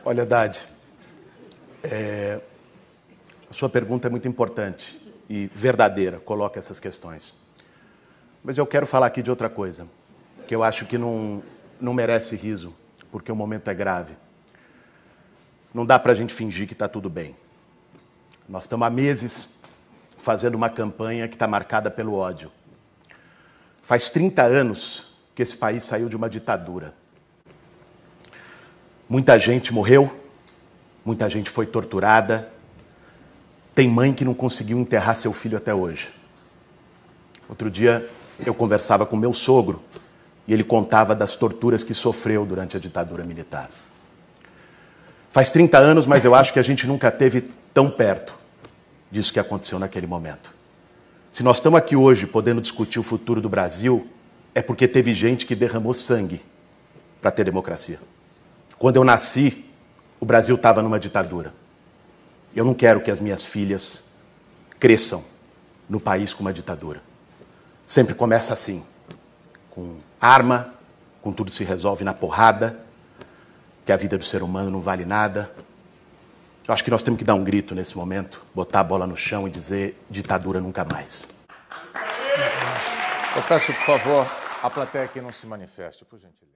Olha, Haddad, a sua pergunta é muito importante e verdadeira, coloca essas questões. Mas eu quero falar aqui de outra coisa, que eu acho que não merece riso, porque o momento é grave. Não dá para a gente fingir que está tudo bem. Nós estamos há meses fazendo uma campanha que está marcada pelo ódio. Faz 30 anos que esse país saiu de uma ditadura. Muita gente morreu, muita gente foi torturada. Tem mãe que não conseguiu enterrar seu filho até hoje. Outro dia eu conversava com meu sogro e ele contava das torturas que sofreu durante a ditadura militar. Faz 30 anos, mas eu acho que a gente nunca esteve tão perto disso que aconteceu naquele momento. Se nós estamos aqui hoje podendo discutir o futuro do Brasil, é porque teve gente que derramou sangue para ter democracia. Quando eu nasci, o Brasil estava numa ditadura. Eu não quero que as minhas filhas cresçam no país com uma ditadura. Sempre começa assim, com arma, com tudo se resolve na porrada, que a vida do ser humano não vale nada. Eu acho que nós temos que dar um grito nesse momento, botar a bola no chão e dizer ditadura nunca mais. Eu peço, por favor, a plateia que não se manifeste, por gentileza.